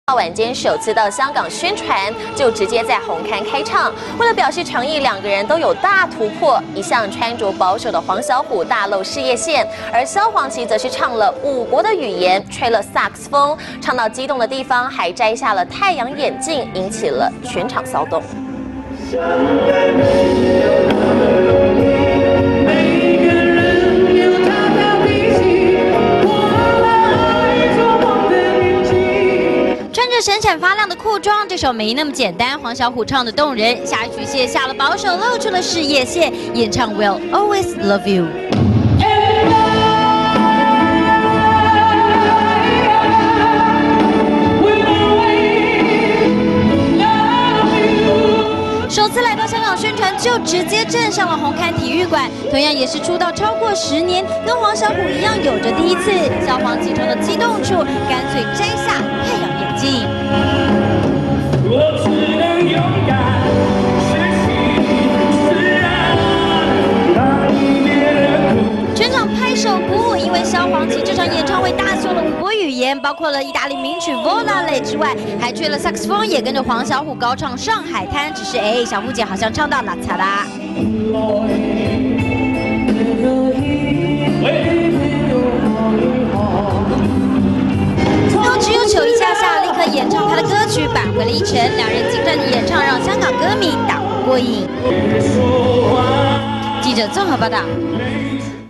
晚间首次到香港宣传，就直接在红磡开唱。为了表示诚意，两个人都有大突破。一向穿着保守的黄小琥大露事业线，而萧煌奇则是唱了5国的语言，吹了萨克斯风，唱到激动的地方还摘下了太阳眼镜，引起了全场骚动。 穿着闪闪发亮的裤装，这首没那么简单。黄小琥唱的动人，下一曲卸下了保守，露出了事业线，演唱 Will Always Love You。 首次来到香港宣传，就直接站上了红磡体育馆。同样也是出道超过10年，跟黄小琥一样有着第一次。萧煌奇中的激动处，干脆摘下太阳眼镜。我只能勇敢全场拍手鼓舞，因为萧煌奇这场演唱会大秀了5国语言，包括了意大利名曲《Volare》之外，还吹了萨克斯风，也跟着黄小琥高唱《上海滩》。只是小琥姐好像唱到拉擦啦。只有瞅一下下，立刻演唱他的歌曲，扳回了一城。两人精湛的演唱让香港歌迷大呼过瘾。记者综合报道。